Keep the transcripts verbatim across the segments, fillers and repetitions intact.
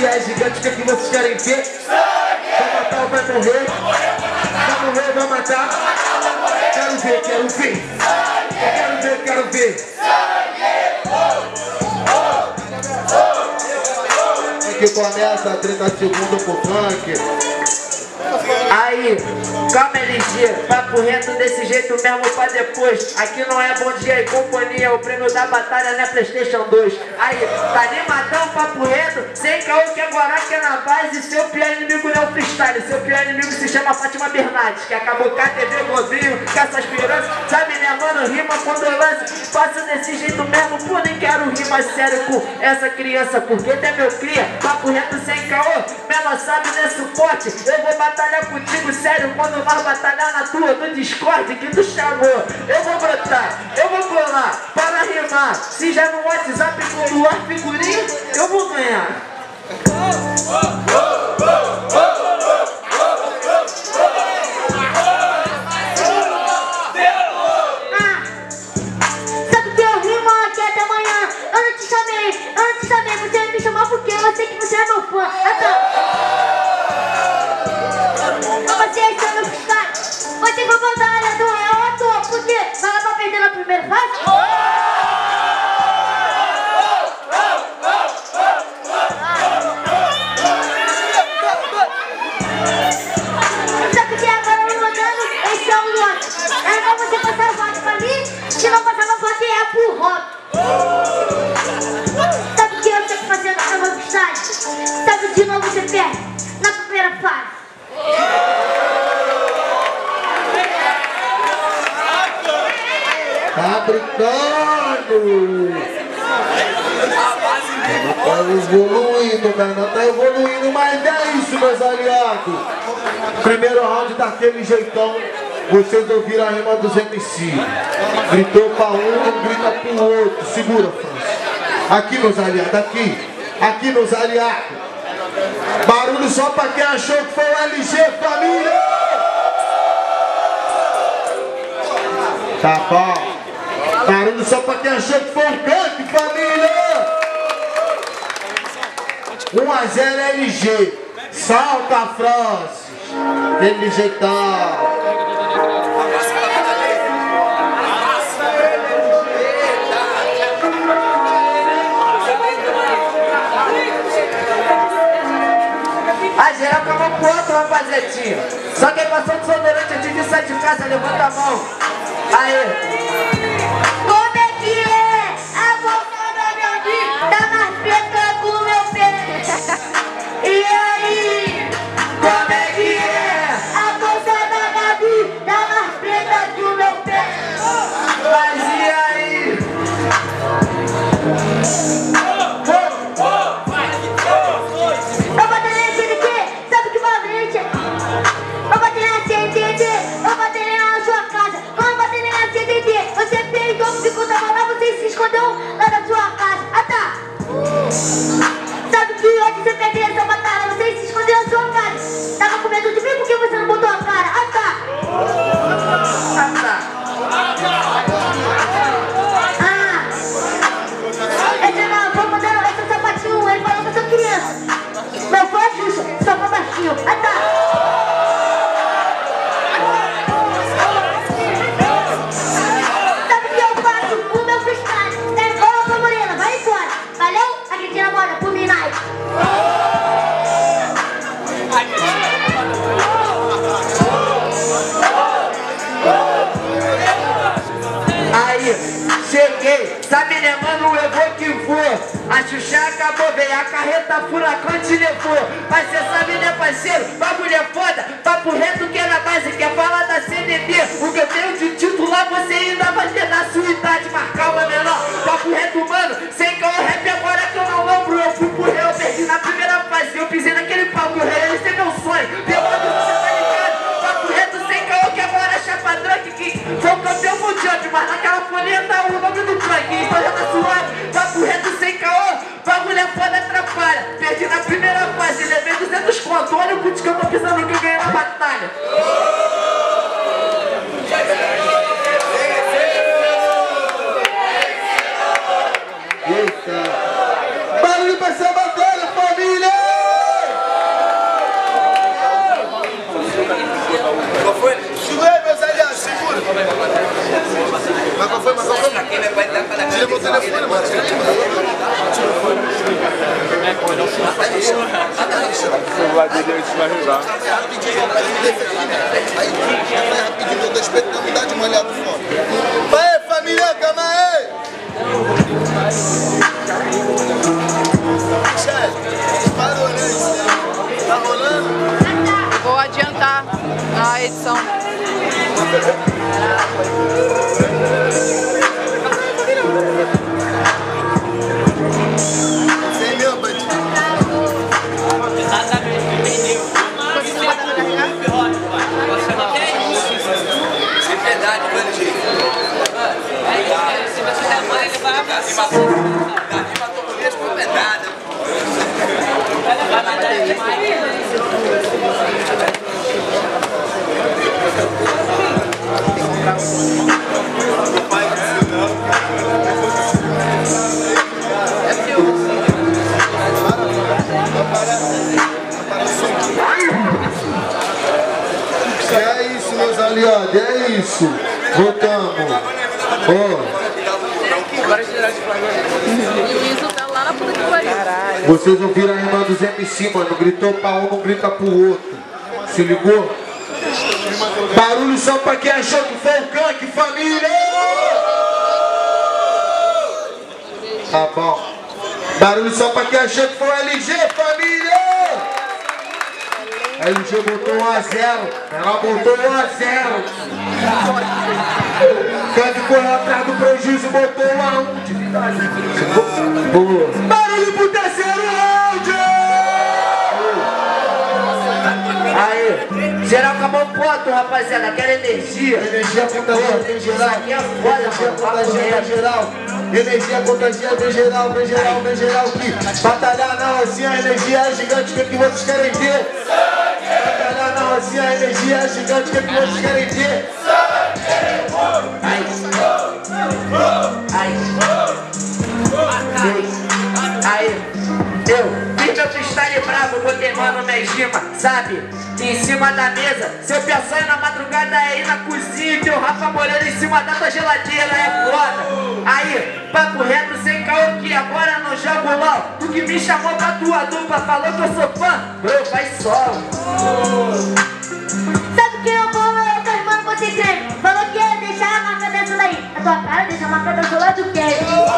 bicho é gigante, o que, é que vocês querem ver? Vai matar ou vai morrer? Vai morrer ou vai matar? Quero ver, quero ver. Quero ver, quero ver. É que começa a trinta segundos pro funk. Aí, calma L G, papo reto desse jeito mesmo pra depois. Aqui não é Bom Dia e Companhia, o prêmio da batalha não é Playstation dois. Aí, tá animadão, papo reto, sem caô que agora que é na base. Seu pior inimigo não é o freestyle, seu pior inimigo se chama Fátima Bernardes, que acabou com a T V Globinho, com essas piranhas, sabe né mano, rima quando eu lance. Faço desse jeito mesmo, pô, nem quero rimar sério com essa criança, porque até meu cria, papo reto sem caô, menor sabe nesse suporte, eu vou batalhar contigo sério quando nós batalhar na tua do Discord que tu chamou. Eu vou brotar, eu vou colar para rimar. Se já no WhatsApp com o ar figurinha, eu vou ganhar. Sabe que eu rimo aqui até amanhã? Eu não te chamei, eu não te chamei. Você me chamou porque eu sei que você é meu fã. Você vai botar a área do eu à toa, porque vai lá pra perder na primeira fase? Sabe que agora eu mandando, esse é o lote. É igual você passar o voto pra mim, se não passar no voto é pro rock. Sabe que eu sei que fazer na meu freestyle? Sabe de novo você perde na primeira fase? Tá brincando! Tá evoluindo, né? Tá evoluindo, mas é isso, meus aliados. Primeiro round daquele jeitão, vocês ouviram a rima dos M C. Gritou pra um, não grita pro outro. Segura, França. Aqui, meus aliados, aqui. Aqui, meus aliados. Barulho só pra quem achou que foi o L G, família! Tá bom. Barulho só pra quem achou que foi um gank, família! um a zero L G. Salta, Francis. Aquele jeitão. A geral acabou com o outro, rapaziadinha. Só quem passou de desodorante antes de sair de casa, levanta a mão. Aê! Como é que é? A bolsa da minha vida tá mais preta que o meu pé. E aí? Como é que é? A bolsa da minha vida tá mais preta que o meu pé. Mas e aí? Eu vou ter esse daqui, sabe que valente? Eu vou ter esse D D, eu vou ter na sua casa. Quando eu vou ter esse D D, você peidou, ficou da lá, você se escondeu lá na sua casa. Ah tá! Sabe que hoje você perdeu essa batalha, você se escondeu na sua casa. Tava com medo de mim porque você não botou a cara. Ah tá! Ah, tá. Ah! Esse não, vou mandar esse sapatinho, ele falou que eu sou criança. Não foi a Xuxa, só foi baixinho. Ah tá! Sabe o que eu faço? O meu freestyle é igual a Morena, vai embora. Valeu? A gente namora por Midnight. Aí, cheguei, sabe né mano, eu vou que vou. A Xuxa acabou, veio a carreta furacão te levou. Mas cê sabe né parceiro, bagulho é foda. Papo reto que é na base, quer falar da C D B. O que eu tenho de título lá, você ainda vai ter na sua idade. Mas calma menor, papo reto mano. Sem caô rap agora que eu não lembro. Eu fui pro réu, perdi na primeira fase. Eu pisei naquele palco, eu realizei meu sonho. Pelado você tá ligado, papo reto sem caô que agora é chapa drunk. Que foi o campeão mundial, mas naquela folhinha tá o nome do funk. Então já tá suave, papo reto sem caô. Bagulho é foda, atrapalha. Perdi na primeira fase, levei duzentos conto. Olha o boot que eu tô pisando que eu ganhei na batalha. Eita! Barulho pra essa batalha, família! levou o telefone, mano. O celular dele a gente vai jogar. Aí, rapidinho, eu tô esperando me dar de molhado fora. Vai, família, calma aí! Chefe, parou, né? Tá rolando? Vou adiantar a edição. Sem meu, bandido. Sem piedade, mano, gente. Se você der mãe, ele vai abraçar. Davi matou o mesmo com pedrada. É isso, meus aliados, é isso. Voltamos. Ó. Vocês ouviram a irmã dos M C, mano. Gritou pra um, não grita pro outro. Se ligou? Barulho só pra quem achou que foi o Kank, família! Tá bom. Barulho só pra quem achou que foi o L G, família! A L G botou um a zero. Ela botou um a zero. Kank correu atrás do prejuízo e botou um a um. De verdade. Boa. Barulho pro terceiro round! Aí, geral com a mão ponto, rapaziada, aquela energia. Energia contagiada em geral. Isso aqui é foda, Energia mano. contagiada geral. Energia contagiada em geral, bem geral, bem geral. Que batalhar na rocinha, energia é gigante. O que, que vocês querem ter? Batalhar na rocinha, a energia é gigante. O que, que vocês querem ter? Aí, aí, aí, eu fiz meu freestyle bravo, botei mano minhas rimas, sabe? Em cima da mesa, seu pensar na madrugada é ir na cozinha e teu Rafa Moreira em cima da tua geladeira, é foda. Aí, papo reto sem caô que agora não jogo LOL. Tu que me chamou pra tua dupla, falou que eu sou fã, bro, vai solo. Sabe o que eu vou, eu tô irmão, você crê? Falou que ia deixar a marca dessa daí. A tua cara deixa a marca dessa lá do quê?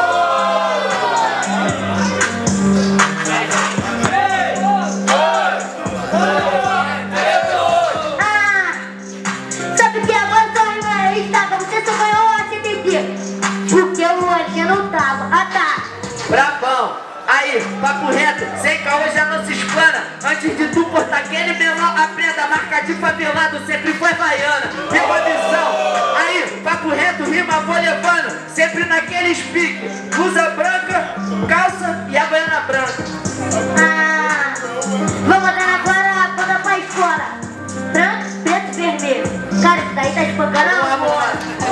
Ah, sabe o que agora sua irmã aí estava? Você só ganhou a C D D. Porque o Luaninha não tava. Ah, tá. Brabão, aí, papo reto, sem caô já não se explana. Antes de tu portar aquele menor, aprenda, marca de favelado, sempre foi baiana. Pegou a visão, aí, papo reto, rima vou levando, sempre naquele pique. Blusa branca, calça e a baiana branca. Ah, vamos dar agora a banda pra escola. Branco, preto e vermelho. Cara, isso daí tá espancando a Vamos,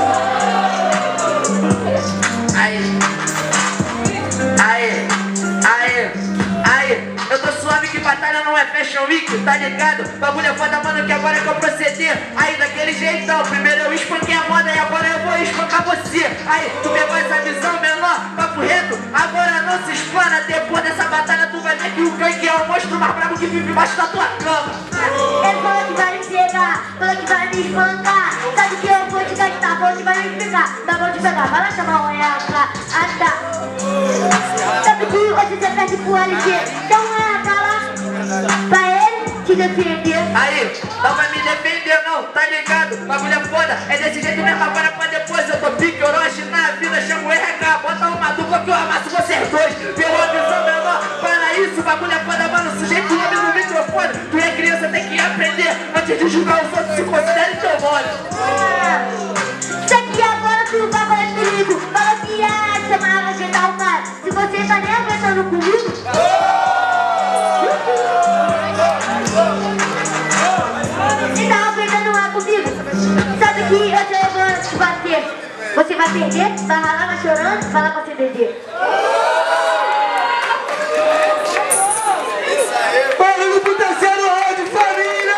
aí, aí, aí, aí, eu tô suave que batalha não é fashion week, tá ligado? Bagulho é foda, mano, que agora é que eu proceder. Aí, daquele jeitão, primeiro eu espanquei a moda e agora eu vou espancar você. Aí, tu pegou essa visão menor, papo reto, agora não se explana. Depois dessa batalha tu vai ver que o Kank é o monstro mais brabo que vive embaixo da tua cama. Ele falou que vai me pegar, falou que vai me espancar. Sabe que eu vou te gastar, falou que vai me pegar. Tá bom de pegar, vai lá chamar o R H. Ah, tá. Sabe que hoje você perde pro L G. Então o R H lá, pra ele te defender. Aí, não vai me defender não, tá ligado? Bagulho é foda, é desse jeito mesmo, agora pra depois. Eu tô pique, Orochi na vida, chamo o R H. Bota uma dupla que eu amasso vocês dois. Pela visão menor, para isso, bagulho é foda, mano. Sujeito nome no microfone. Tu é criança, tem que aprender. Antes de julgar os outros, se considere teu mole. Ah, sei que agora tu vai correr comigo. Falou que ia chamar você dar o cara. Se você tá nem aguentando comigo. Você tá aguentando lá comigo. Sabe que eu sei agora te bater. Você vai perder, vai ralar, vai chorando, vai lá pra C D D. Barulho pro terceiro round, família!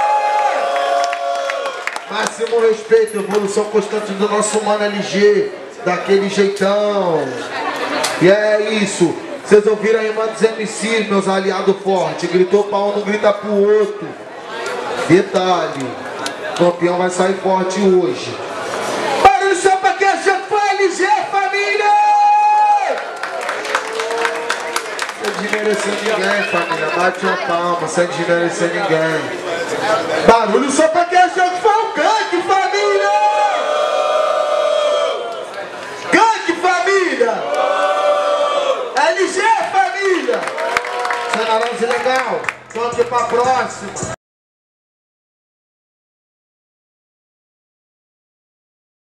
Máximo respeito, evolução constante do nosso mano L G. daquele jeitão. E é isso. Vocês ouviram a irmã dos M C, meus aliados fortes. Gritou pra um, não grita pro outro. Detalhe. O campeão vai sair forte hoje. Barulho só pra quem achou que foi L G, família! Sem desmerecer ninguém, família. Bate uma palma, sem desmerecer ninguém. Barulho só pra quem achou que foi o Gank, família! Gank, família! L G, família! Cenarãozinho legal. Vamos aqui pra próxima.